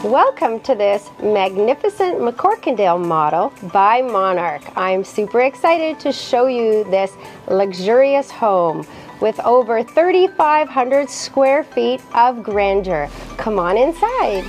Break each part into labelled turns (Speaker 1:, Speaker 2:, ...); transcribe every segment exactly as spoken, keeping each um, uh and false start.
Speaker 1: Welcome to this magnificent McCorquodale model by Monarch. I'm super excited to show you this luxurious home with over thirty-five hundred square feet of grandeur. Come on inside.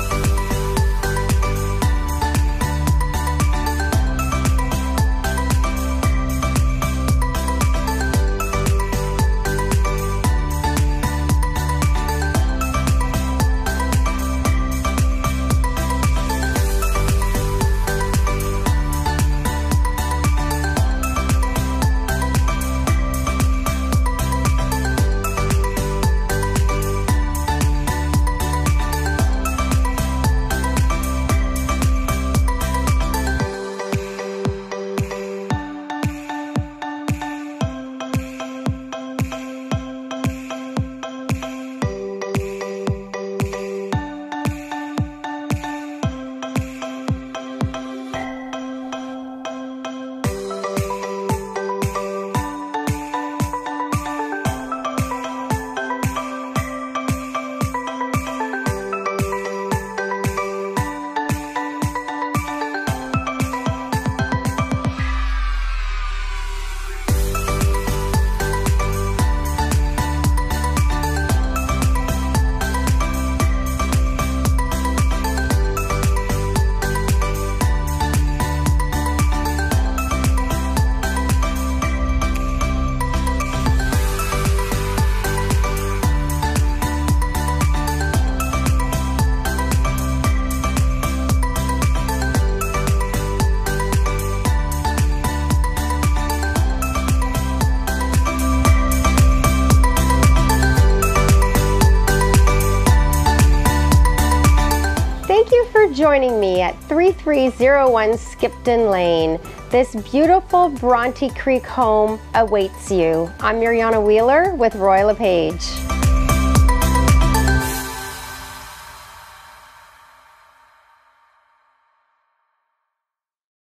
Speaker 1: Thank you for joining me at thirty-three oh one Skipton Lane. This beautiful Bronte Creek home awaits you. I'm Mariana Wheeler with Royal LePage.